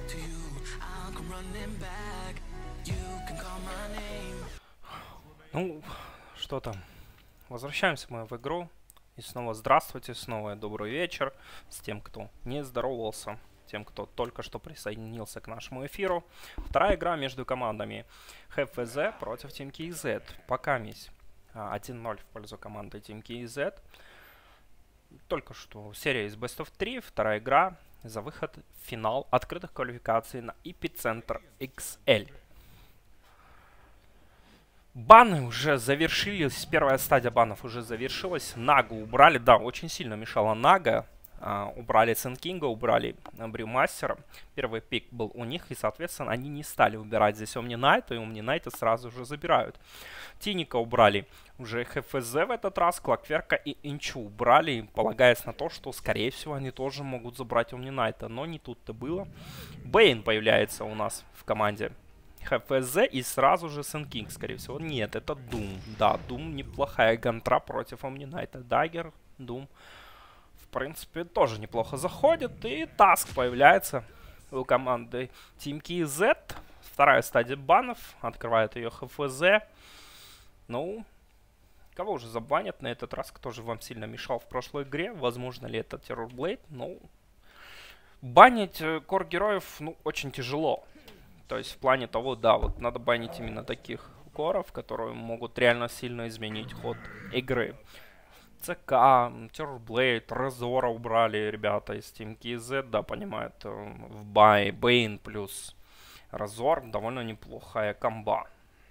Ну, что там? Возвращаемся мы в игру. И снова здравствуйте, снова добрый вечер с тем, кто не здоровался, тем, кто только что присоединился к нашему эфиру. Вторая игра между командами HFZ против Team KZ. Пока мись 1-0 в пользу команды Team KZ. Только что серия из Best of 3, вторая игра за выход в финал открытых квалификаций на Эпицентр XL. Баны уже завершились, первая стадия банов уже завершилась. Нагу убрали, да, очень сильно мешала Нага. Убрали Сенкинга, убрали Брюмастера. Первый пик был у них, и, соответственно, они не стали убирать здесь Омнинайта, и Омнинайта сразу же забирают. Тиника убрали уже ХФЗ в этот раз, Клокверка и Инчу убрали, полагаясь на то, что, скорее всего, они тоже могут забрать Омнинайта, но не тут-то было. Бэйн появляется у нас в команде ХФЗ и сразу же Сенкинг, скорее всего. Нет, это Дум. Да, Дум неплохая гантра против Омнинайта. Даггер, Дум. В принципе, тоже неплохо заходит. И Таск появляется у команды Team KZ. Вторая стадия банов. Открывает ее ХФЗ. Ну, кого уже забанят на этот раз? Кто же вам сильно мешал в прошлой игре? Возможно ли это Terrorblade? Ну, банить кор-героев, ну, очень тяжело. То есть в плане того, да, вот надо банить именно таких коров, которые могут реально сильно изменить ход игры. ЦК, Terrorblade, Разора убрали ребята из Team KZ, да, понимают, в бай, Бэйн плюс Разор довольно неплохая комба.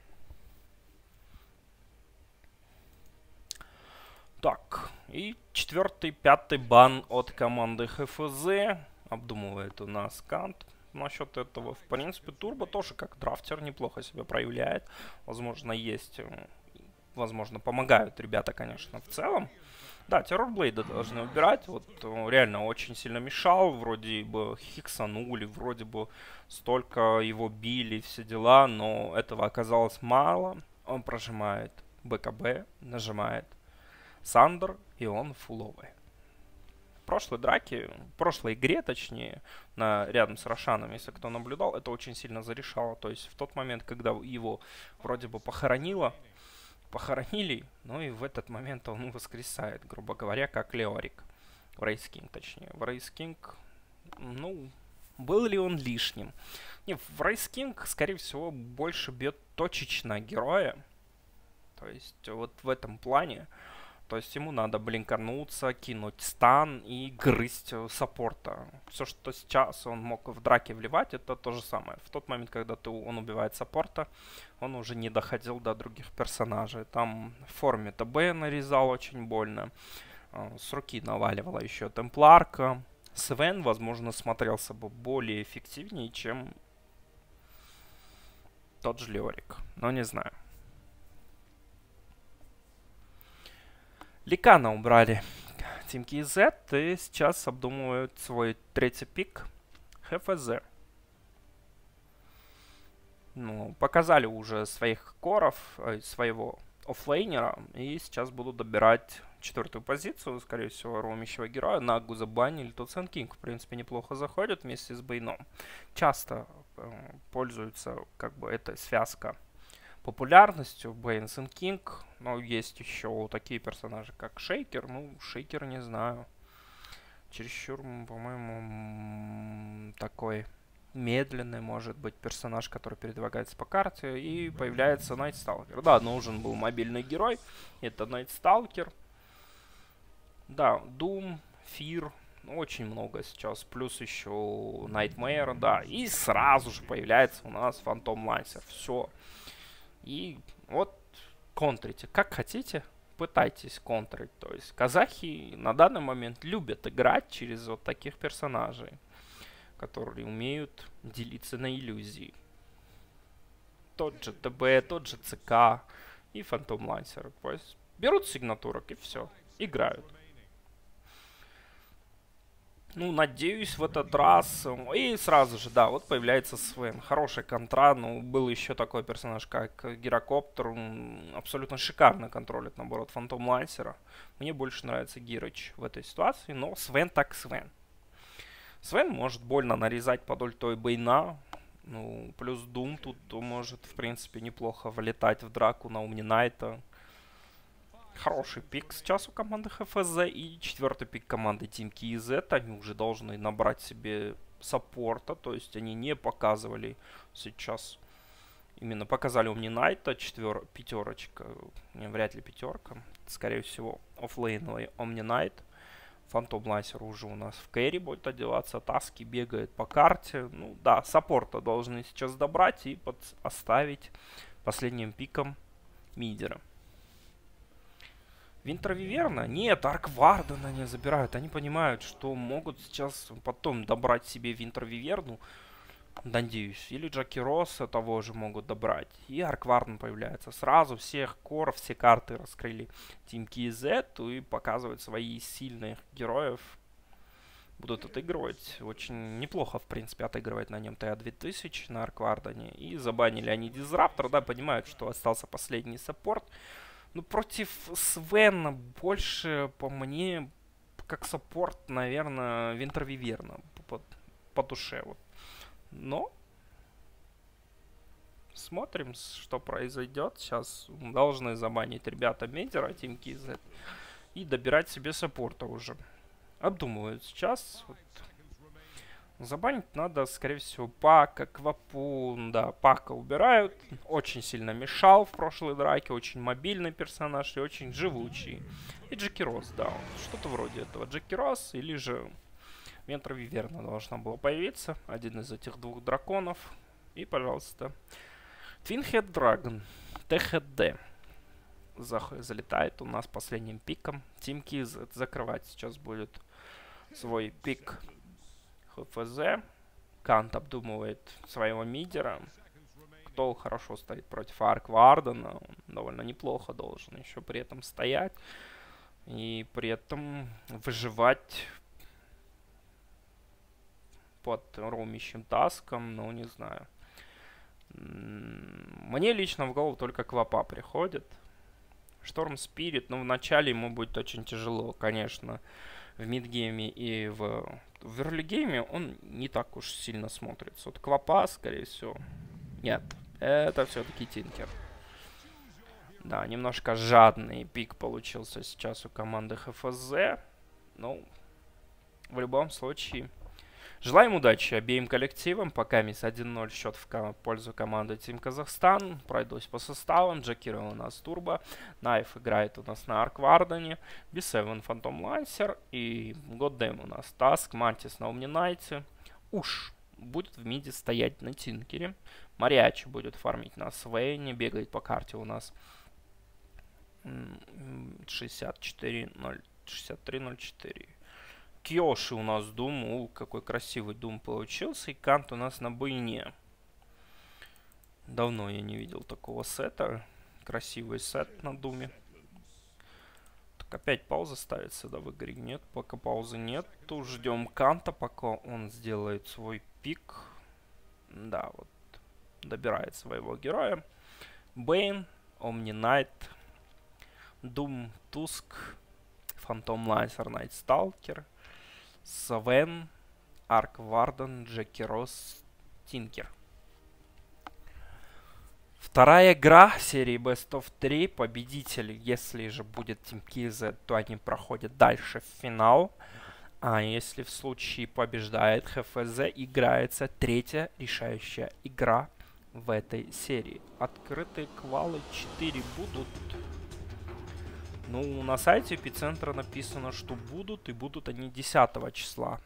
Так, и четвертый, пятый бан от команды ХФЗ. Обдумывает у нас Кант насчет этого. В принципе, Турбо тоже как драфтер неплохо себя проявляет. Возможно, есть... Возможно, помогают ребята, конечно, в целом. Да, Террорблейда должны убирать. Вот реально очень сильно мешал. Вроде бы хиксанули, вроде бы столько его били, все дела. Но этого оказалось мало. Он прожимает БКБ, нажимает Сандер, и он фуловый. В прошлой игре, точнее, рядом с Рошаном, если кто наблюдал, это очень сильно зарешало. То есть в тот момент, когда его вроде бы похоронили, ну и в этот момент он воскресает, грубо говоря, как Леорик. В Рейс Кинг, точнее. В Рейс Кинг, ну, был ли он лишним? Не, в Рейс Кинг, скорее всего, больше бьет точечно героя. То есть вот в этом плане. То есть ему надо блинкануться, кинуть стан и грызть саппорта. Все, что сейчас он мог в драке вливать, это то же самое. В тот момент, когда он убивает саппорта, он уже не доходил до других персонажей. Там в форме ТБ нарезал очень больно. С руки наваливала еще темпларка. Свен, возможно, смотрелся бы более эффективнее, чем тот же Леорик. Но не знаю. Ликана убрали Team KZ и сейчас обдумывают свой третий пик ХФЗ. Ну, показали уже своих коров, своего оффлейнера, и сейчас будут добирать четвертую позицию, скорее всего, роумящего героя. Нагу забанили, тут Сенкинг, в принципе, неплохо заходит вместе с Бэйном. Часто пользуется, как бы, эта связка популярностью, Бэйн и Сенкинг. Но есть еще такие персонажи, как Шейкер. Ну, Шейкер не знаю. Чересчур, по-моему, такой медленный, может быть, персонаж, который передвигается по карте. И появляется Найтсталкер. Да, нужен был мобильный герой. Это Найтсталкер. Да, Doom, Fear. Очень много сейчас. Плюс еще Nightmare, да. И сразу же появляется у нас Фантом Лансер. Все. И вот контрите. Как хотите, пытайтесь контрить. То есть казахи на данный момент любят играть через вот таких персонажей, которые умеют делиться на иллюзии. Тот же ТБ, тот же ЦК и Фантом Лансер. То есть берут сигнатурок и все, играют. Ну, надеюсь, в этот раз... И сразу же, да, вот появляется Свен. Хорошая контра. Ну, был еще такой персонаж, как Гирокоптер. Он абсолютно шикарно контролит, наоборот, Фантом Лансера. Мне больше нравится Гирыч в этой ситуации, но Свен так Свен. Свен может больно нарезать под ультой Бейна. Ну, плюс Doom тут может, в принципе, неплохо влетать в драку на Omni-Knight. Хороший пик сейчас у команды ХФЗ. И четвертый пик команды Team KZ. Они уже должны набрать себе саппорта. То есть они не показывали сейчас. Именно показали Omni-Knight. Пятерочка. Не, вряд ли пятерка. Скорее всего, оффлейновый Omni-Knight. Фантом Лансер уже у нас в кэри будет одеваться. Таски бегает по карте. Ну да, саппорта должны сейчас добрать и оставить последним пиком мидера. Винтер Виверна? Нет, Арк Вардена не забирают. Они понимают, что могут сейчас потом добрать себе Винтер Виверну. Надеюсь. Или Джеки Росса того же могут добрать. И Арк Варден появляется. Сразу всех коров, все карты раскрыли Team KZ и показывают свои сильных героев. Будут отыгрывать. Очень неплохо, в принципе, отыгрывать на нем ТА-2000 на Арк Вардене. И забанили они Дизраптор. Да, понимают, что остался последний саппорт. Ну, против Свена больше, по мне, как саппорт, наверное, Винтер Виверна по душе. Вот. Но смотрим, что произойдет. Сейчас должны забанить ребята Медера, Team KZ, и добирать себе саппорта уже. Обдумывают сейчас. Вот. Забанить надо, скорее всего, Пака, Квапу. Да, Пака убирают. Очень сильно мешал в прошлой драке. Очень мобильный персонаж и очень живучий. И Джеки Росс, да. Что-то вроде этого. Джеки Росс или же Винтер Виверна должна была появиться. Один из этих двух драконов. И, пожалуйста, Twinhead Dragon. ТХД. Залетает у нас последним пиком. Team KZ закрывать сейчас будет свой пик ХФЗ. Кант обдумывает своего мидера. Кто хорошо стоит против Арк Вардена. Он довольно неплохо должен еще при этом стоять. И при этом выживать под роумящим таском. Ну, не знаю. Мне лично в голову только Квапа приходит. Шторм Спирит. Ну, вначале ему будет очень тяжело, конечно. В мидгейме и в эрлигейме он не так уж сильно смотрится. Вот Квапа, скорее всего. Нет, это все-таки Тинкер. Да, немножко жадный пик получился сейчас у команды ХФЗ. Ну, в любом случае, желаем удачи обеим коллективам. Пока мисс 1-0 счет в пользу команды Team Казахстан. Пройдусь по составам. Джекира у нас Турбо. Найф играет у нас на Арк Вардене. B7 Фантом Лансер. И Годдэм у нас Таск. Мантис на Omni-Knight. Уж будет в миде стоять на Тинкере. Мариачи будет фармить на Свейне. Бегает по карте у нас 63-04. Кьоши у нас Дум. Какой красивый Дум получился. И Кант у нас на Бейне. Давно я не видел такого сета. Красивый сет на Думе. Так опять пауза ставится, да, в игре? Нет, пока паузы нет. Ждем Канта, пока он сделает свой пик. Да, вот. Добирает своего героя. Бейн, Omni-Knight, Дум, Туск, Фантом Лансер, Найт Сталкер, Свен, Арк Варден, Джеки Росс, Тинкер. Вторая игра серии Best of 3. Победитель, если же будет Team KZ, то они проходят дальше в финал. А если в случае побеждает ХФЗ, играется третья решающая игра в этой серии. Открытые квалы 4 будут. Ну, на сайте Эпицентра написано, что будут, и будут они 10 числа.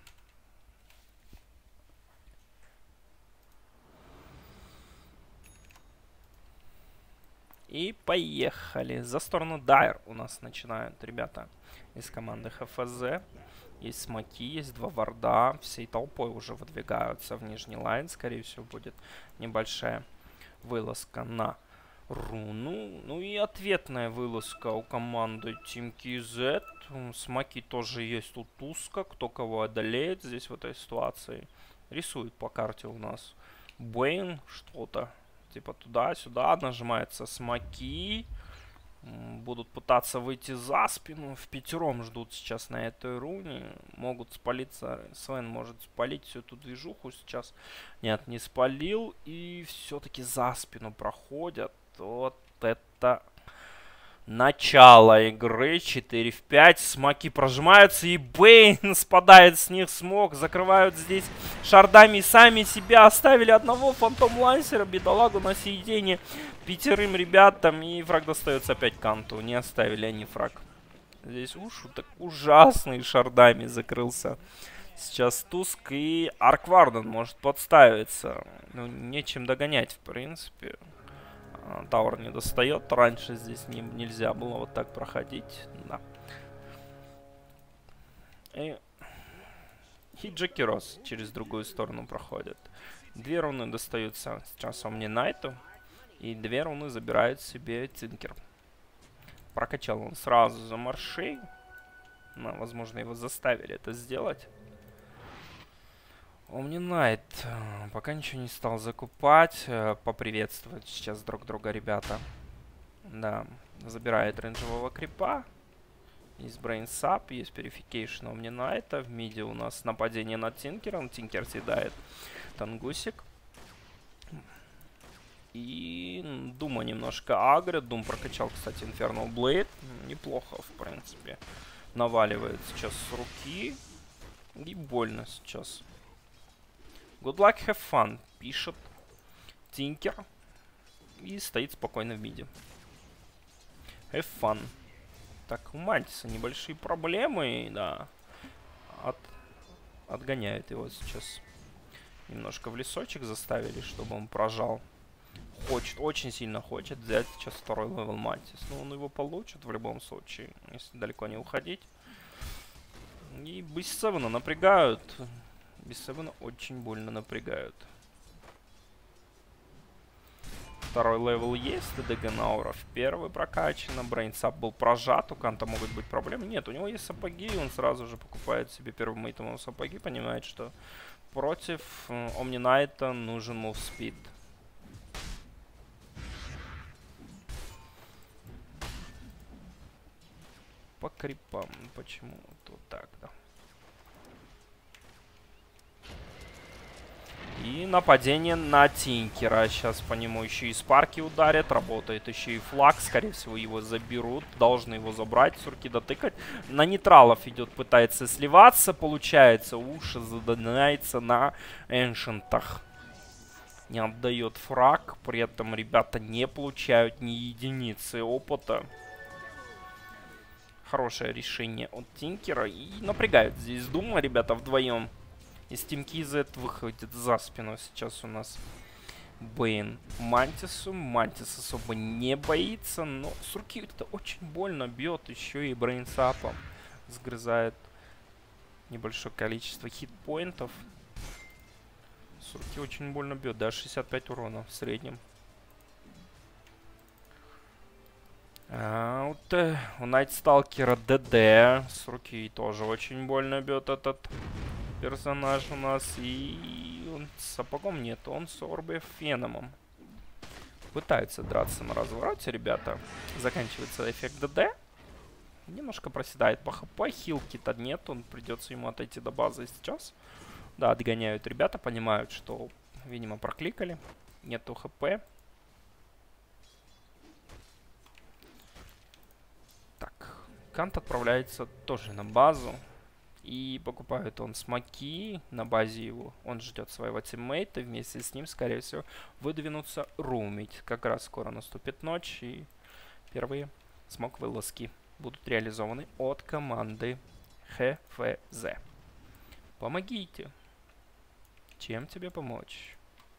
И поехали. За сторону Дайр у нас начинают ребята из команды ХФЗ. Есть смоки, есть два варда. Всей толпой уже выдвигаются в нижний лайн. Скорее всего, будет небольшая вылазка на руну. Ну и ответная вылазка у команды Team KZ. Смоки тоже есть тут узко. Кто кого одолеет здесь в этой ситуации. Рисует по карте у нас Бэйн что-то. Типа туда-сюда нажимается смоки. Будут пытаться выйти за спину. В пятером ждут сейчас на этой руне. Могут спалиться. Свен может спалить всю эту движуху сейчас. Нет, не спалил. И все-таки за спину проходят. Вот это начало игры. 4 в 5. Смоки прожимаются. И Бейн спадает с них смог. Закрывают здесь шардами. Сами себя оставили одного фантом лансера. Бедолагу на съедение пятерым ребятам. И фраг достается опять Канту. Не оставили они фраг. Здесь уж так ужасный шардами закрылся. Сейчас Туск и Аркварден может подставиться. Ну, нечем догонять, в принципе. Тауэр не достает. Раньше здесь нельзя было вот так проходить. Да. И Джеки Росс через другую сторону проходит. 2 руны достаются сейчас Омнинайту. И 2 руны забирает себе Тинкер. Прокачал он сразу за маршей. Но, возможно, его заставили это сделать. Омнинайт пока ничего не стал закупать. Поприветствовать сейчас друг друга ребята. Да, забирает рейнджевого крипа. Есть брейнсап, есть пюрификейшн Омнинайта. В миде у нас нападение над Тинкером. Тинкер съедает Тангусик. И Дума немножко агрит. Дум прокачал, кстати, Infernal Blade. Неплохо, в принципе. Наваливает сейчас с руки. И больно сейчас. Good luck, have fun, пишет Тинкер. И стоит спокойно в миде. Have fun. Так, у Мантиса небольшие проблемы, да. Отгоняет его сейчас. Немножко в лесочек заставили, чтобы он прожал. Хочет, очень сильно хочет взять сейчас 2-й левел Мантис. Но он его получит в любом случае, если далеко не уходить. И Бейсевена напрягают. Бейсевена очень больно напрягают. 2-й левел есть, ДД Науров 1-й прокачан, Брейнсап был прожат, у Канта могут быть проблемы. Нет, у него есть сапоги, он сразу же покупает себе первым мейтом сапоги, понимает, что против Омнинайта нужен мувспид. По крипам, почему вот так, да. И нападение на Тинкера. Сейчас по нему еще и спарки ударят. Работает еще и флаг. Скорее всего, его заберут. Должны его забрать. Сурки дотыкать. На нейтралов идет, пытается сливаться. Получается, уши задонается на эншентах. Не отдает фраг. При этом ребята не получают ни единицы опыта. Хорошее решение от Тинкера. И напрягают здесь Дума, ребята, вдвоем. Из Team KZ выходит за спину сейчас у нас Бейн Мантису. Мантис особо не боится, но с руки это очень больно бьет. Еще и брейнсапом сгрызает небольшое количество хитпоинтов. С руки очень больно бьет, да, 65 урона в среднем. У Найтсталкера ДД с руки тоже очень больно бьет этот персонаж у нас. И он с сапогом нет, он с Орбе Феномом. Пытаются драться на развороте, ребята. Заканчивается эффект ДД. Немножко проседает по хп. Хилки-то нет, он придется ему отойти до базы сейчас. Да, догоняют ребята, понимают, что, видимо, прокликали. Нету хп. Так, Кант отправляется тоже на базу. И покупает он смоки на базе его. Он ждет своего тиммейта. Вместе с ним, скорее всего, выдвинутся румить. Как раз скоро наступит ночь. И первые смок-вылазки будут реализованы от команды ХФЗ. Помогите. Чем тебе помочь?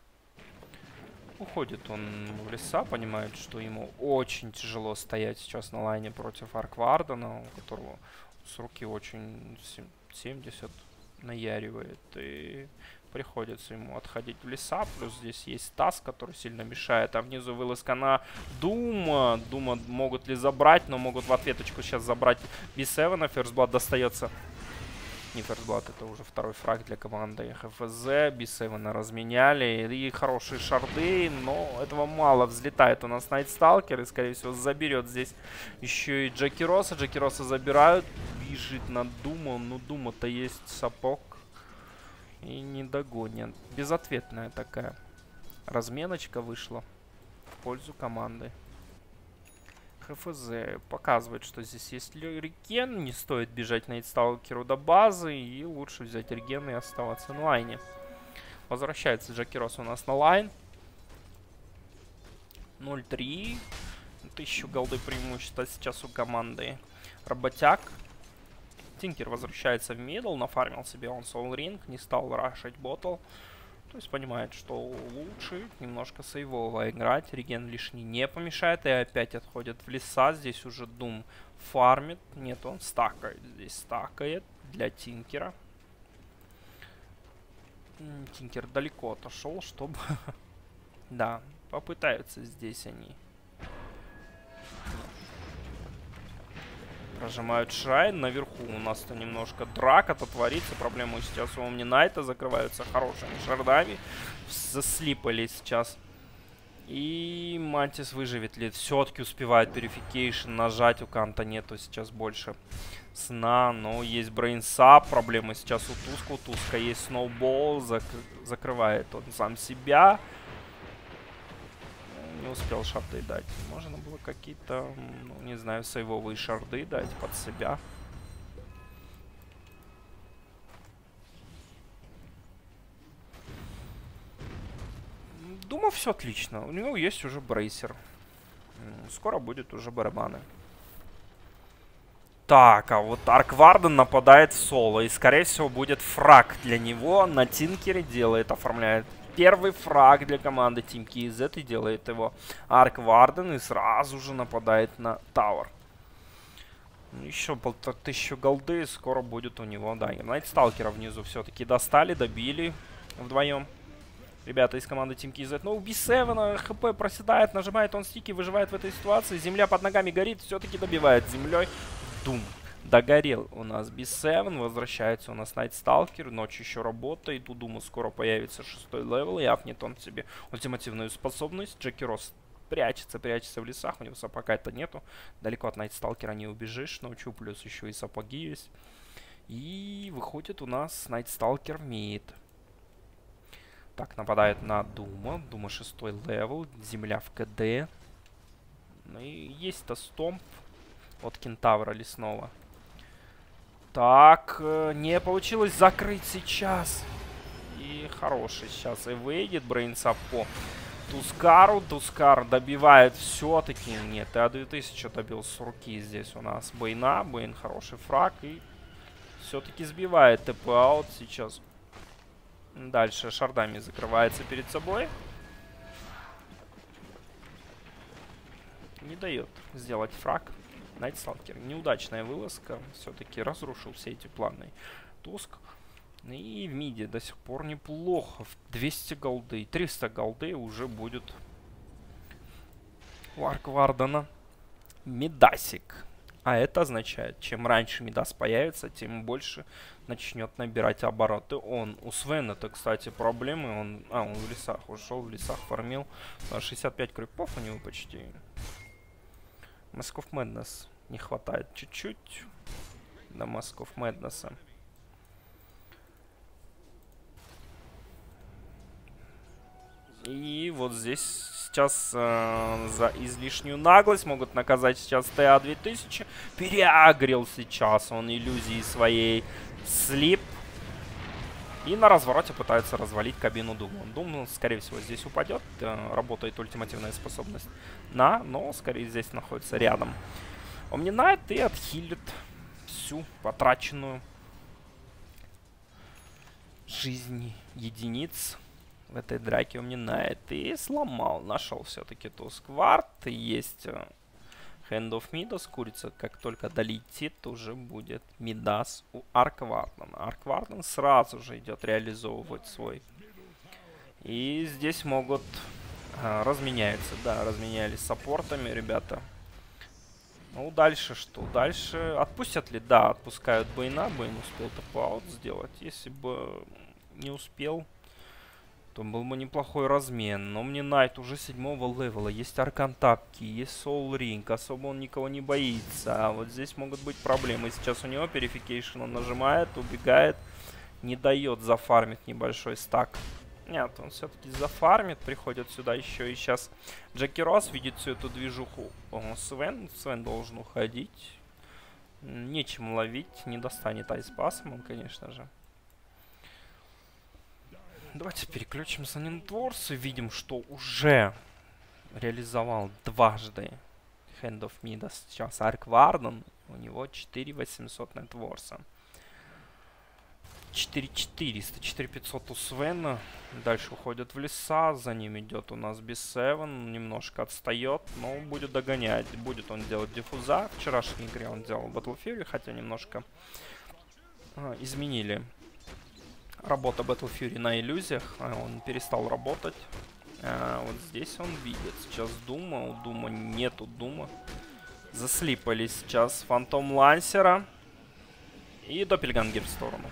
Уходит он в леса, понимает, что ему очень тяжело стоять сейчас на лайне против Арквардена, у которого с руки очень 70 наяривает. И приходится ему отходить в леса. Плюс здесь есть Тас, который сильно мешает. А внизу вылазка на Дума. Дума могут ли забрать, но могут в ответочку сейчас забрать B7. Ферстблад достается не ферстблад, это уже второй фраг для команды ХФЗ. B7 разменяли. И хорошие шарды, но этого мало. Взлетает у нас Найтсталкер и, скорее всего, заберет здесь еще и Джеки Росса. Джеки Росса забирают. Бежит на Думу. Ну, Дума-то есть сапог. И не догонят. Безответная такая разменочка вышла в пользу команды ХФЗ. Показывает, что здесь есть реген. Не стоит бежать Найтсталкеру до базы. И лучше взять реген и оставаться на лайне. Возвращается Джеки Росс у нас на лайн. 0-3. 1000 голды преимущества сейчас у команды Работяг. Тинкер возвращается в мидл. Нафармил себе он Soul Ring. Не стал рашить ботл. То есть понимает, что лучше немножко сейвово играть. Реген лишний не помешает. И опять отходит в леса. Здесь уже Doom фармит. Нет, он стакает. Здесь стакает для Тинкера. Тинкер далеко отошел, чтобы... Да, попытаются здесь они. Прожимают Шрайн. Наверху у нас-то немножко драка-то творится. Проблема сейчас у Омнинайта. Закрываются хорошими шардами. Заслипали сейчас. И Мантис выживет ли? Все-таки успевает Purification нажать. У Канта нету сейчас больше сна. Но есть брейнсап. Проблемы сейчас у Туска. У Туска есть сноубол. Закрывает он сам себя. Не успел шарды дать. Можно было какие-то, ну, не знаю, сейвовые шарды дать под себя. Думаю, все отлично. У него есть уже брейсер. Скоро будет уже барабаны. Так, а вот Арк Варден нападает в соло. И, скорее всего, будет фраг для него. На Тинкере делает, оформляет первый фраг для команды Team KZ. И делает его Арк Варден. И сразу же нападает на Тауэр. Еще 1500 голды. Скоро будет у него, да. Найтсталкера внизу все-таки достали, добили вдвоем. Ребята из команды Team KZ. Но у B7 ХП проседает, нажимает он стики, выживает в этой ситуации. Земля под ногами горит, все-таки добивает землей. Doom догорел у нас B7. Возвращается у нас Найтсталкер. Ночь еще работает. У Дума скоро появится 6-й левел. И апнет он себе ультимативную способность. Джеки Росс прячется в лесах. У него сапога-то нету. Далеко от Найтсталкера не убежишь. Ночью плюс еще и сапоги есть. И выходит у нас Найтсталкер в мид. Так, нападает на Дума. Дума 6-й левел. Земля в КД. Ну и есть-то стомп от Кентавра лесного. Так, не получилось закрыть сейчас. И хороший сейчас и выйдет брейнсап по Тускару. Тускар добивает все-таки. Нет, TA-2000 добил с руки здесь у нас Бейна. Бейн хороший фраг. И все-таки сбивает ТП-аут сейчас. Дальше шардами закрывается перед собой. Не дает сделать фраг. Найтсталкер. Неудачная вылазка. Все-таки разрушил все эти планы Туск. И в миде до сих пор неплохо. 200 голды. 300 голды уже будет у Арк Вардена. Мидасик. А это означает, чем раньше Мидас появится, тем больше начнет набирать обороты он. У Свена-то, кстати, проблемы. Он в лесах ушел, в лесах фармил. 65 крипов у него почти. Mask of Madness не хватает чуть-чуть до Mask of Madness. И вот здесь сейчас за излишнюю наглость могут наказать сейчас TA-2000. Переагрил сейчас он иллюзии своей слип. И на развороте пытается развалить кабину Дума. Дум, скорее всего, здесь упадет. Работает ультимативная способность но скорее здесь находится рядом. Омнинайт и отхилит всю потраченную жизнь единиц в этой драке. Омнинайт и сломал. Нашел все-таки Тусквард. Есть Hand of Midas. Курица, как только долетит, уже будет Мидас у Арк Вардена. Арк Варден сразу же идет реализовывать свой. И здесь могут разменяются. Да, разменялись саппортами, ребята. Ну, дальше что? Дальше отпустят ли? Да, отпускают Бэйна. Бэйн успел топ-аут сделать. Если бы не успел, то был бы неплохой размен. Но мне Найт уже 7-го левела. Есть Аркан Тапки, есть Соул Ринг. Особо он никого не боится. А вот здесь могут быть проблемы. Сейчас у него Purification он нажимает, убегает. Не дает зафармить небольшой стак. Нет, он все-таки зафармит. Приходит сюда еще и сейчас Джеки Росс видит всю эту движуху. О, Свен должен уходить. Нечем ловить. Не достанет айспасом он, конечно же. Давайте переключимся на Нинтворс и видим, что уже реализовал дважды Hand of Midas. Сейчас Арк Варден. У него 4800 Нетворса. 4400, 4500 у Свена. Дальше уходят в леса. За ним идет у нас B7. Немножко отстает, но будет догонять. Будет он делать диффуза. В вчерашней игре он делал Battle Fury, хотя немножко изменили работу Battle Fury на иллюзиях. Он перестал работать. Вот здесь он видит. Сейчас Дума. У Дума нету Дума. Заслипали сейчас Фантом Лансера. И Доппельгангер в сторону.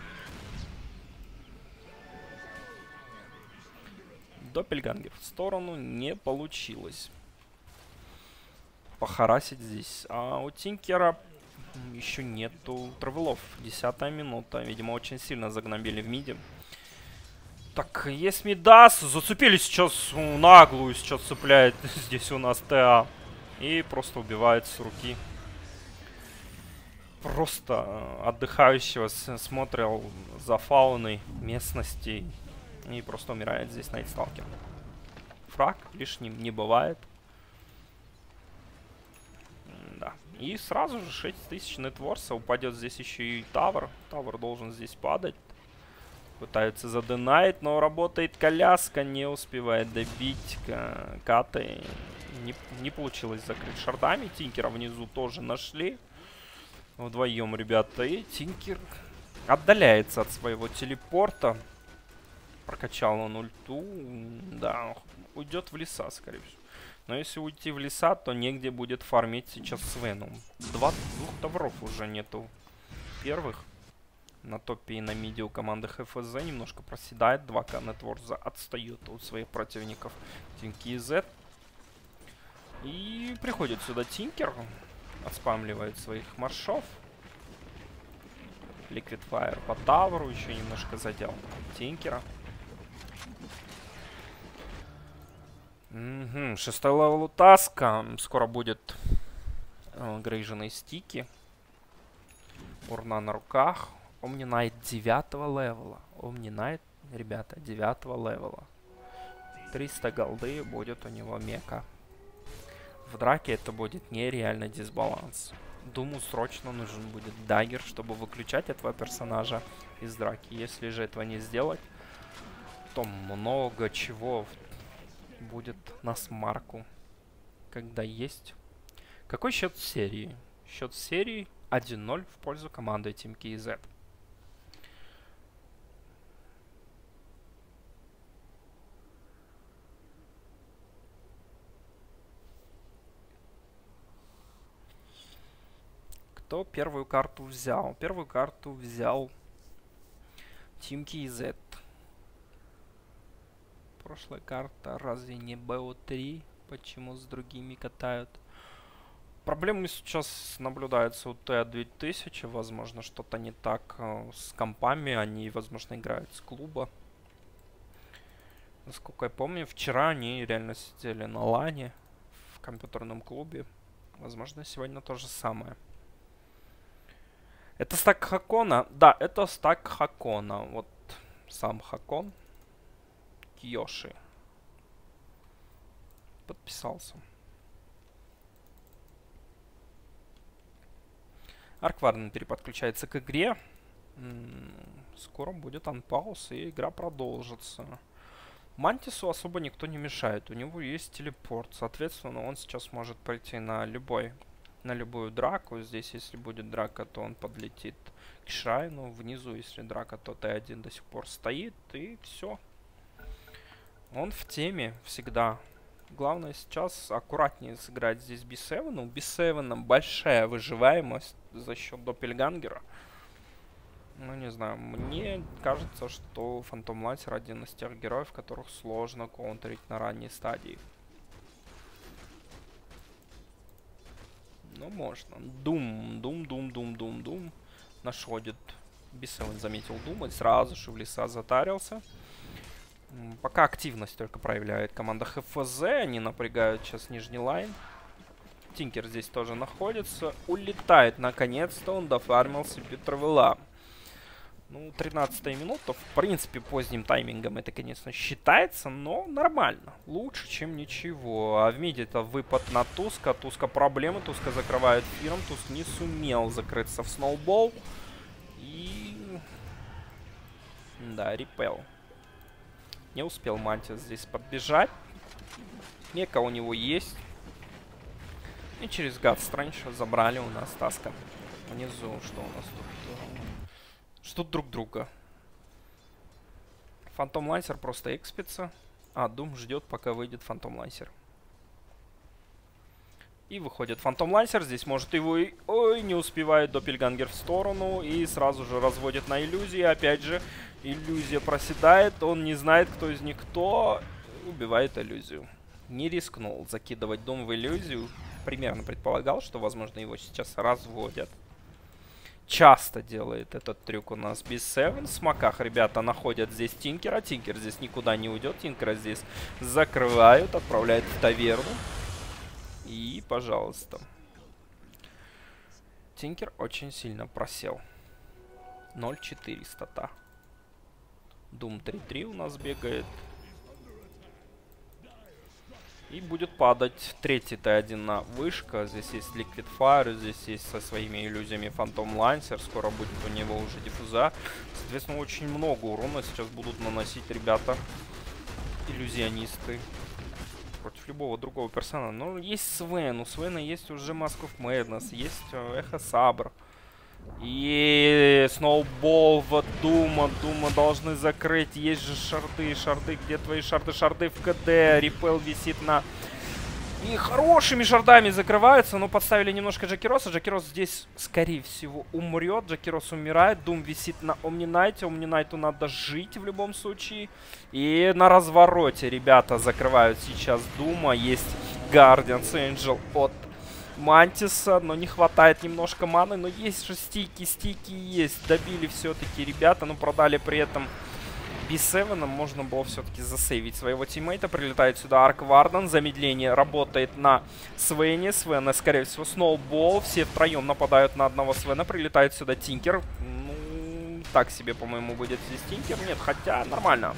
Доппельгангер в сторону не получилось похарасить здесь. А у Тинкера еще нету травелов. 10-я минута. Видимо, очень сильно загнобили в миде. Так, есть Мидас. Зацепили сейчас наглую. Сейчас цепляет здесь у нас ТА. И просто убивает с руки. Просто отдыхающего смотрел за фауной местности. И просто умирает здесь Найтсталкер. Фраг лишним не бывает. Да. И сразу же 6000 нетворса. Упадет здесь еще и Тавр. Тавр должен здесь падать. Пытаются заденайт, но работает коляска. Не успевает добить Каты. Не получилось закрыть шардами. Тинкера внизу тоже нашли. Вдвоем, ребята. И Тинкер отдаляется от своего телепорта. Прокачал он ульту. Да, уйдет в леса, скорее всего. Но если уйти в леса, то негде будет фармить сейчас Свену. Двух тавров уже нету первых. На топе и на миде у команды ХФЗ немножко проседает. 2К Нетворза отстает от своих противников Team KZ. И приходит сюда Тинкер. Отспамливает своих маршов. Liquid Fire по Тавру. Еще немножко задел Тинкера. 6-й левел у Таска. Скоро будет грейженые стики. Урна на руках. Омни Найт 9-го левела. Омни Найт, ребята, 9-го левела. 300 голды будет у него мека. В драке это будет нереальный дисбаланс. Думаю, срочно нужен будет даггер, чтобы выключать этого персонажа из драки. Если же этого не сделать, то много чего будет на смарку. Когда есть... Какой счет серии? Счет серии 1-0 в пользу команды Team KZ. Кто первую карту взял? Первую карту взял Team KZ. Прошлая карта разве не BO3? Почему с другими катают? Проблемы сейчас наблюдаются у Т-2000. Возможно, что-то не так с компами. Они, возможно, играют с клуба. Насколько я помню, вчера они реально сидели на лане в компьютерном клубе. Возможно, сегодня то же самое. Это стак Хакона? Да, это стак Хакона. Вот сам Хакон. Киоши. Подписался. Арк Варден переподключается к игре. Скоро будет анпауз, и игра продолжится. Мантису особо никто не мешает. У него есть телепорт. Соответственно, он сейчас может пойти на любую драку. Здесь, если будет драка, то он подлетит к Шрайну. Внизу, если драка, то Т1 до сих пор стоит. И все. Он в теме всегда. Главное сейчас аккуратнее сыграть здесь B7. У B7 большая выживаемость за счет Доппельгангера. Ну, не знаю, мне кажется, что Фантом Лансер один из тех героев, которых сложно контрить на ранней стадии. Ну, можно. Дум. Нашодит. B7 заметил Дум и сразу же в леса затарился. Пока активность только проявляет команда ХФЗ. Они напрягают сейчас нижний лайн. Тинкер здесь тоже находится. Улетает наконец-то. Он дофармил себе травела. Ну, 13-я минута. В принципе, поздним таймингом это, конечно, считается, но нормально. Лучше, чем ничего. А в миде это выпад на Туска. Туска проблемы. Туска закрывает фирм. Туск не сумел закрыться в сноубол. И... да, репел. Не успел Мантис здесь подбежать. Мека у него есть. И через Гадстрэндж забрали у нас Таска. Внизу что у нас тут? Ждут друг друга. Фантом Лансер просто экспится. А Дум ждет, пока выйдет Фантом Лансер. И выходит Фантом Лансер. Здесь может его и... ой, не успевает Доппельгангер в сторону. И сразу же разводит на иллюзии. Опять же, иллюзия проседает. Он не знает, кто из них кто. Убивает иллюзию. Не рискнул закидывать Дум в иллюзию. Примерно предполагал, что, возможно, его сейчас разводят. Часто делает этот трюк у нас B7. В смоках ребята находят здесь Тинкера. Тинкер здесь никуда не уйдет. Тинкера здесь закрывают. Отправляют в таверну. И, пожалуйста. Тинкер очень сильно просел. 0-4 стата. Дум 3-3 у нас бегает. И будет падать третий Т1 на вышка. Здесь есть Liquid Fire, здесь есть со своими иллюзиями Фантом Лансер. Скоро будет у него уже диффуза. Соответственно, очень много урона сейчас будут наносить ребята. Иллюзионисты. Против любого другого персонажа. Но есть Свен. У Свена есть уже Mask of Madness. Есть Эхо Сабр. И Сноубол в Дума. Дума должны закрыть. Есть же шарды. Шарды. Где твои шарды? Шарды в КД. Репел висит на... и хорошими шардами закрываются. Но подставили немножко Джекироса. Джекирос здесь, скорее всего, умрет. Джекирос умирает. Дум висит на Омнинайте. Омнинайту надо жить в любом случае. И на развороте ребята закрывают сейчас Дума. Есть Guardians Angel от Мантиса, но не хватает немножко маны. Но есть же стики, стики есть. Добили все-таки ребята, но продали при этом B7. Можно было все-таки засейвить своего тиммейта. Прилетает сюда Арк Вардан. Замедление работает на Свене. Свена, скорее всего, Сноубол. Все втроем нападают на одного Свена. Прилетает сюда Тинкер. Ну, так себе, по-моему, будет здесь Тинкер. Нет, хотя нормально.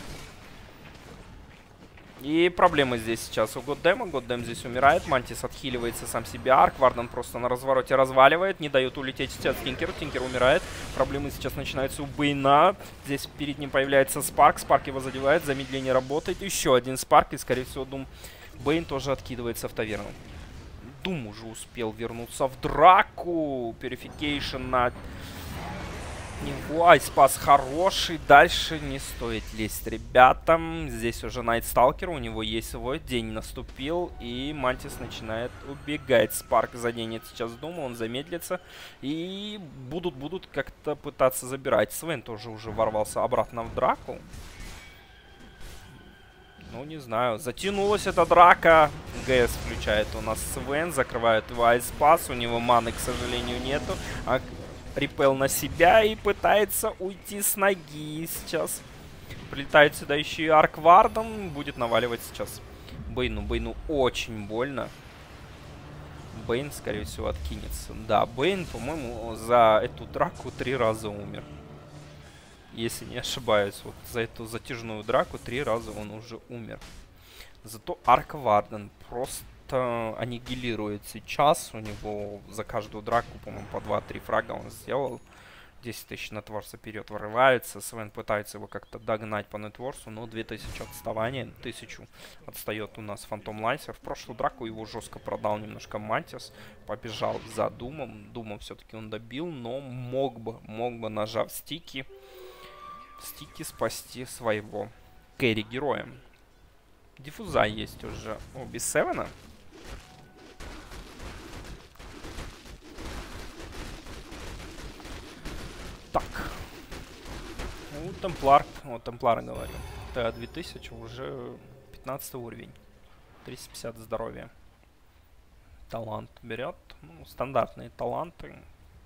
И проблемы здесь сейчас у Годдэма. Годдэм здесь умирает. Мантис отхиливается сам себе. Арк Вардан просто на развороте разваливает. Не дают улететь сейчас Тинкеру. Тинкер умирает. Проблемы сейчас начинаются у Бэйна. Здесь перед ним появляется Спарк. Спарк его задевает. Замедление работает. Еще один Спарк. И, скорее всего, Дум Бэйн тоже откидывается в таверну. Дум уже успел вернуться в драку. Пюрификейшн на... него. Айспас хороший. Дальше не стоит лезть ребятам. Здесь уже Найтсталкер. У него есть свой. День наступил. И Мантис начинает убегать. Спарк заденет сейчас Дума. Он замедлится. И будут как-то пытаться забирать. Свен тоже уже ворвался обратно в драку. Ну, не знаю. Затянулась эта драка. ГС включает у нас Свен. Закрывает его Айспас. У него маны, к сожалению, нету. Репел на себя и пытается уйти с ноги сейчас. Прилетает сюда еще и Арк Вардан. Будет наваливать сейчас Бэйну. Бэйну очень больно. Бэйн, скорее всего, откинется. Да, Бэйн, по-моему, за эту драку 3 раза умер. Если не ошибаюсь. Вот за эту затяжную драку 3 раза он уже умер. Зато Арк Вардан просто аннигилирует сейчас. У него за каждую драку, по-моему, по 2-3 фрага он сделал. 10 тысяч нетворса вперед вырывается. Свен пытается его как-то догнать по нетворсу, но 2000 отставания. 1000 отстает у нас Фантом Лансер. В прошлую драку его жестко продал немножко Мантис. Побежал за Думом. Думом все-таки он добил, но мог бы, нажав стики спасти своего кэрри-героя. Диффуза есть уже у B7. Так. Ну, Темплар. О, Темплара говорю. TA-2000 уже 15 уровень. 350 здоровья. Талант берет. Ну, стандартные таланты.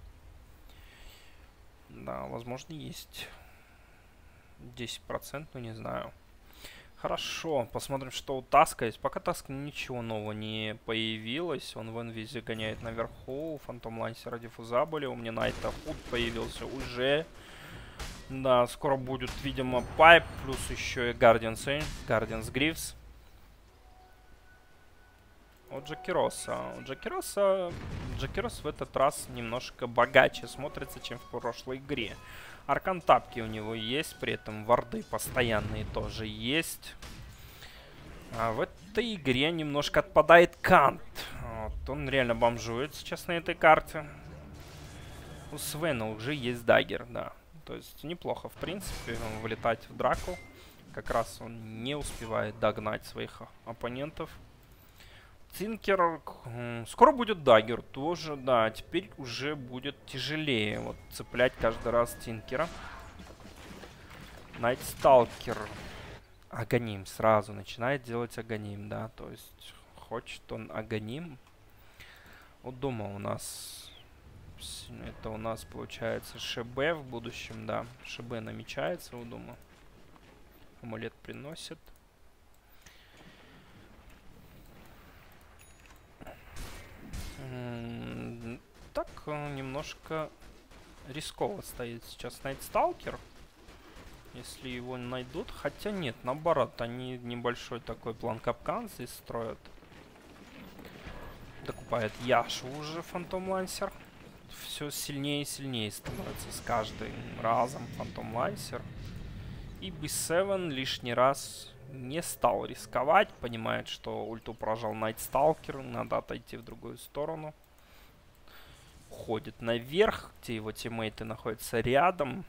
Да, возможно, есть 10%, ну не знаю. Хорошо, посмотрим, что у Таска есть. Пока Таска ничего нового не появилось. Он в инвизе гоняет наверху. Фантом Лансера, Диффузабли. У меня Найта Худ появился уже. Да, скоро будет, видимо, Пайп. Плюс еще и Гардианс Грифс. У Джакироса в этот раз немножко богаче смотрится, чем в прошлой игре. Аркантапки у него есть, при этом варды постоянные тоже есть. А в этой игре немножко отпадает Кант. Вот, он реально бомжует сейчас на этой карте. У Свена уже есть даггер, да. То есть неплохо, в принципе, вылетать в драку. Как раз он не успевает догнать своих оппонентов. Тинкер, скоро будет даггер тоже, да, теперь уже будет тяжелее вот цеплять каждый раз Тинкера. Найтсталкер, Аганим сразу начинает делать Аганим, да, то есть хочет он Аганим. Вот дома у нас, это у нас получается ШБ в будущем, да, ШБ намечается у дома. Амулет приносит. Так, немножко рисково стоит сейчас Найтсталкер. Если его найдут. Хотя нет, наоборот, они небольшой такой план капкан здесь строят. Докупает Яшу уже Фантом Лансер. Все сильнее и сильнее становится с каждым разом Фантом Лансер. И B7 лишний раз не стал рисковать. Понимает, что ульту прожал Найтсталкер. Надо отойти в другую сторону. Уходит наверх, где его тиммейты находятся рядом.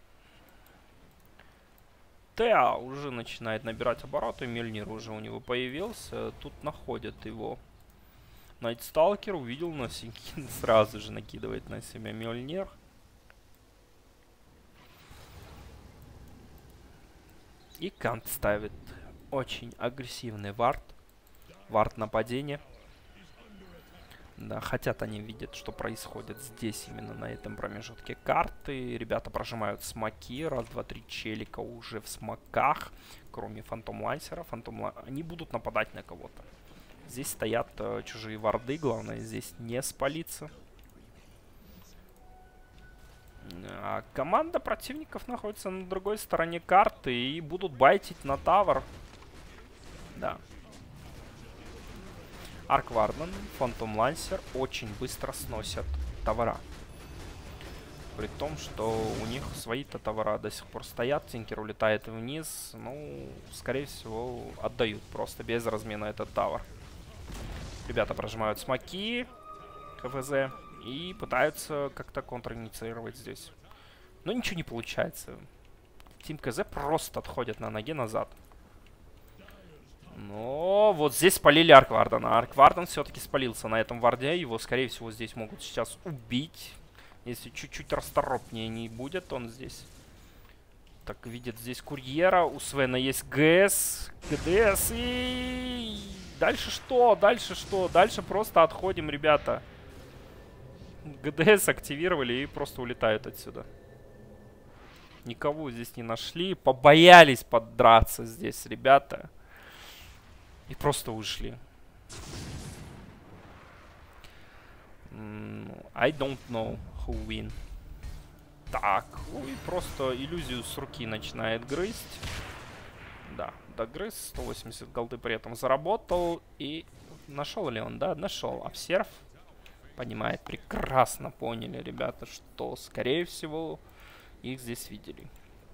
Теа уже начинает набирать обороты. Мельнир уже у него появился. Тут находят его. Найтсталкер увидел Носикин. Сразу же накидывает на себя Мельнир. И Кант ставит очень агрессивный вард. Вард нападения. Да, хотят они видят, что происходит здесь, именно на этом промежутке карты. Ребята прожимают смоки. Раз, два, три челика уже в смоках. Кроме Фантом Лансера. Они будут нападать на кого-то. Здесь стоят чужие варды. Главное здесь не спалиться. А команда противников находится на другой стороне карты. И будут байтить на тавер. Да. Аркварден, Фантом Лансер очень быстро сносят товара. При том, что у них свои-то товара до сих пор стоят. Тинкер улетает вниз. Ну, скорее всего, отдают просто без размена этот тавер. Ребята прожимают смоки ХФЗ и пытаются как-то контр-инициировать здесь. Но ничего не получается. Тим КЗ просто отходит на ноге назад. Но вот здесь спалили Арквардена. Аркварден все-таки спалился на этом варде. Его, скорее всего, здесь могут сейчас убить. Если чуть-чуть расторопнее не будет, он здесь. Так, видит здесь курьера. У Свена есть ГС. ГДС. И дальше что? Дальше что? Дальше просто отходим, ребята. ГДС активировали и просто улетают отсюда. Никого здесь не нашли. Побоялись поддраться здесь, ребята. И просто ушли. I don't know who win. Так, и просто иллюзию с руки начинает грызть. Да, догрыз. 180 голды при этом заработал. И нашел ли он? Да, нашел. Обсерв. Понимает, прекрасно поняли, ребята, что, скорее всего, их здесь видели.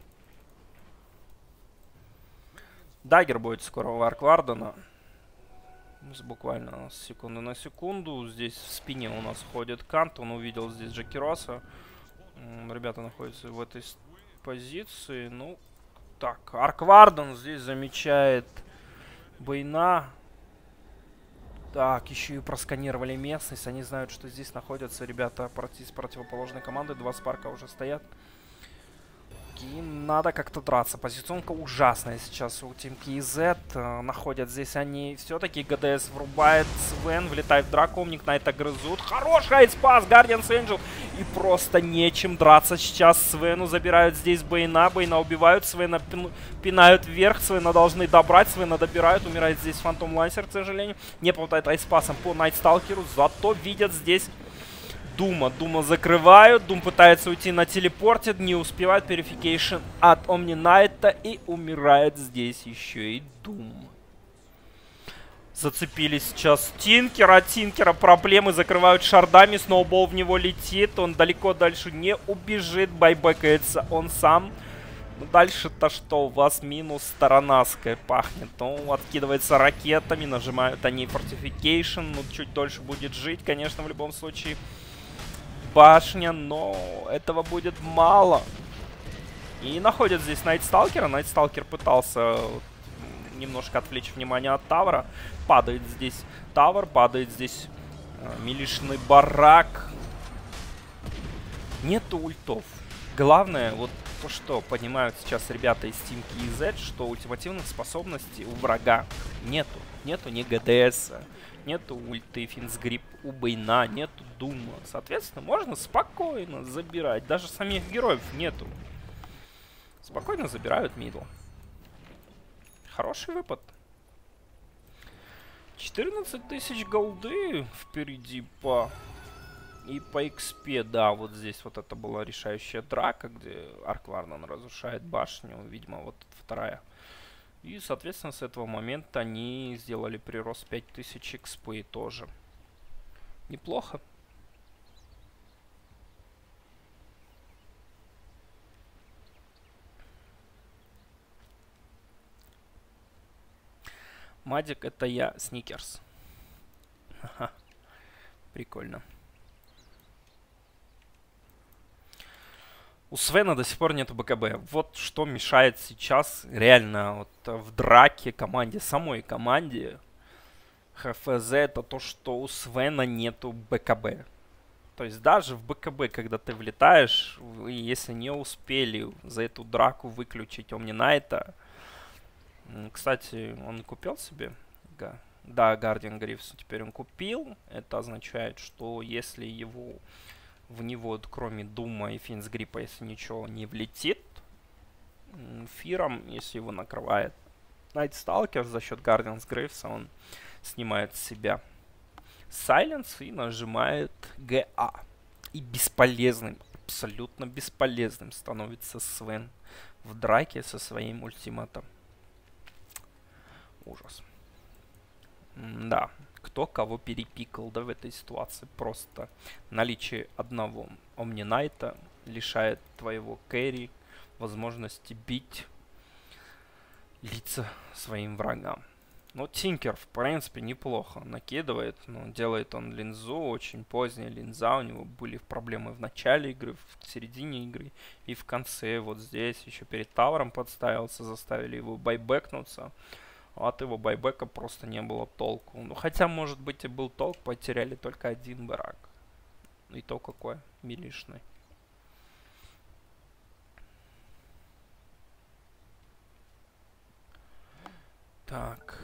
Даггер будет скоро у Арквардена. Буквально с секунды на секунду. Здесь в спине у нас ходит Кант. Он увидел здесь Джакироса. Ребята находятся в этой позиции. Ну, так, Аркварден здесь замечает Война. Так, еще и просканировали местность. Они знают, что здесь находятся ребята из противоположной команды. 2 спарка уже стоят. Им надо как-то драться. Позиционка ужасная сейчас у Team KZ. Находят здесь они. Все-таки ГДС врубает. Свен влетает в драку. Омник на это грызут. Хороший айспас. Guardians Angel. И просто нечем драться сейчас. Свену забирают здесь Бэйна. Бэйна убивают. Свена пинают вверх. Свена должны добрать. Свена добирают. Умирает здесь Фантом Лансер, к сожалению. Не попадает айспасом по Найтсталкеру. Зато видят здесь Дума. Дума закрывают. Дум пытается уйти на телепорте. Не успевает. Пюрификейшн от Омни Найта. И умирает здесь еще и Дум. Зацепились сейчас Тинкера. Тинкера проблемы. Закрывают шардами. Сноубол в него летит. Он далеко дальше не убежит. Байбекается он сам. Ну, дальше-то что? У вас минус Таранаская пахнет. Он откидывается ракетами. Нажимают они Fortification. Ну, чуть дольше будет жить, конечно, в любом случае. Башня, но этого будет мало. И находят здесь Найтсталкера. Найтсталкер пытался немножко отвлечь внимание от Тавра. Падает здесь Тавр, падает здесь милишный барак. Нету ультов. Главное, вот то, что понимают сейчас ребята из Team KZ, что ультимативных способностей у врага нету. Нету ни ГДС, нету ульты Финсгрип у Бэйна, нету Дума. Соответственно, можно спокойно забирать. Даже самих героев нету. Спокойно забирают мидл. Хороший выпад. 14 тысяч голды впереди по XP. Да, вот здесь вот это была решающая драка, где Аркварнан разрушает башню. Видимо, вот вторая. И, соответственно, с этого момента они сделали прирост 5000 XP тоже. Неплохо. Мадик, это я, Сникерс. Ха-ха. Прикольно. У Свена до сих пор нету БКБ. Вот что мешает сейчас реально вот в драке команде, самой команде ХФЗ, это то, что у Свена нету БКБ. То есть даже в БКБ, когда ты влетаешь, вы, если не успели за эту драку выключить Омни Найта. Кстати, он купил себе? Да, Guardian Грифс теперь он купил. Это означает, что если в него, кроме Дума и Финсгрипа, если ничего не влетит, Фиром, если его накрывает Найтсталкер за счет Guardians Грифса, он снимает с себя Сайленс и нажимает ГА. И бесполезным, абсолютно бесполезным становится Свен в драке со своим ультиматом. Ужас. Да, кто кого перепикал, да, в этой ситуации. Просто наличие одного Омни Найта лишает твоего кэри возможности бить лица своим врагам. Но Тинкер, в принципе, неплохо накидывает. Но делает он линзу, очень поздняя линза. У него были проблемы в начале игры, в середине игры и в конце. Вот здесь еще перед Тавром подставился, заставили его байбекнуться. От его байбека просто не было толку. Ну, хотя, может быть, и был толк, потеряли только один барак. И то какой милишный. Так.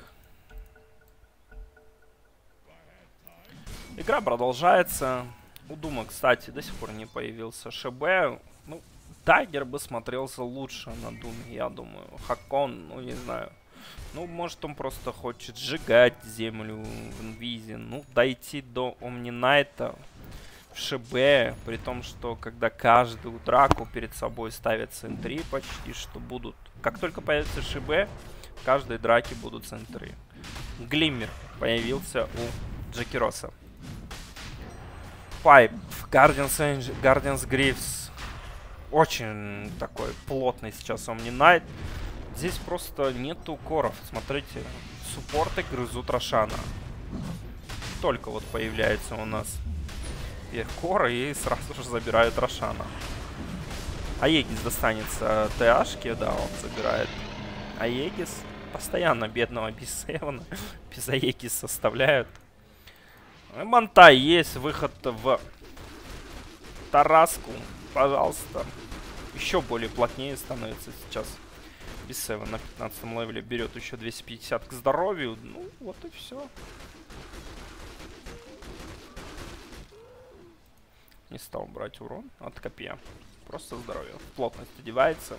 Игра продолжается. У Дума, кстати, до сих пор не появился ШБ. Ну, Тайгер бы смотрелся лучше на Думе, я думаю. Хакон, ну, не знаю. Ну, может, он просто хочет сжигать землю в инвизе. Ну, дойти до Омни Найта в ШБ. При том, что когда каждую драку перед собой ставят центри почти, что будут... Как только появится ШБ, в каждой драке будут центры. Глиммер появился у Джекироса. Пайп, Guardians Грифс. Очень такой плотный сейчас Омни Найт. Здесь просто нету коров. Смотрите, суппорты грызут Рошана. Только вот появляется у нас коры и сразу же забирают Рошана. Аегис достанется ТАшке, да, он забирает Аегис. Постоянно бедного Бисевана, Пизаеки составляют. Монтай есть, выход в Тараску. Пожалуйста. Еще более плотнее становится сейчас. Бисеван на 15 левеле берет еще 250 к здоровью. Ну, вот и все. Не стал брать урон от копья. Просто здоровье. Плотность одевается.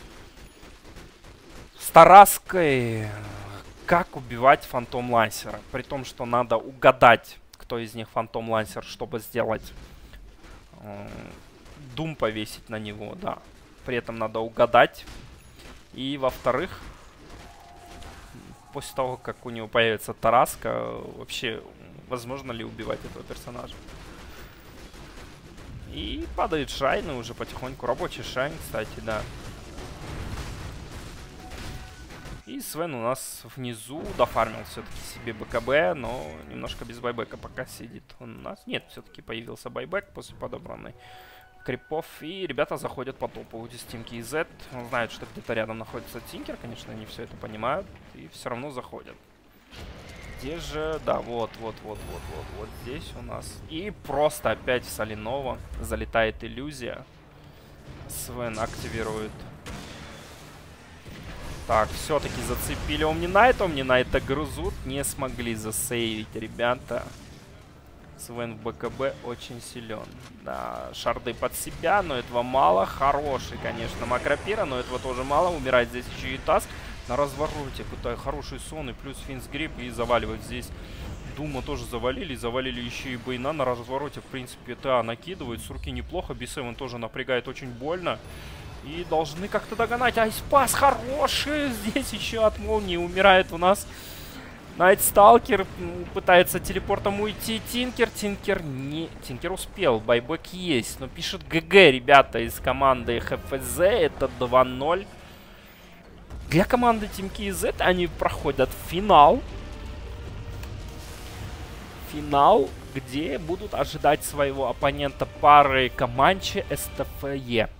С Тараской как убивать Фантом Лансера? При том, что надо угадать, кто из них Фантом Лансер, чтобы сделать Дум повесить на него, да. При этом надо угадать. И во-вторых, после того, как у него появится Тараска, вообще возможно ли убивать этого персонажа? И падает Шайн, и уже потихоньку рабочий Шайн, кстати, да. И Свен у нас внизу дофармил все-таки себе БКБ, но немножко без байбека пока сидит он у нас. Нет, все-таки появился байбек после подобранной крипов. И ребята заходят по топу с Тимки и Z. Он знает, что где-то рядом находится Тинкер, конечно, они все это понимают. И все равно заходят. Где же... Да, вот здесь у нас. И просто опять в Соленово залетает иллюзия. Свен активирует. Так, все-таки зацепили Омнинайта грызут. Не смогли засейвить, ребята. Свен в БКБ очень силен. Да, шарды под себя, но этого мало. Хороший, конечно, Макропира, но этого тоже мало. Умирает здесь еще и Таск. На развороте пытаю хороший сон и плюс Финсгрип. И заваливает здесь Дума тоже завалили. Завалили еще и Бейна. На развороте, в принципе, ТА накидывает. С руки неплохо. Бисеван тоже напрягает очень больно. И должны как-то догнать. Айспас хороший. Здесь еще от молнии умирает у нас Найтсталкер. Пытается телепортом уйти. Тинкер не... Тинкер успел. Байбек есть. Но пишет ГГ, ребята, из команды ХФЗ. Это 2-0. Для команды Team KZ они проходят финал. Финал, где будут ожидать своего оппонента пары Команчи СТФЕ.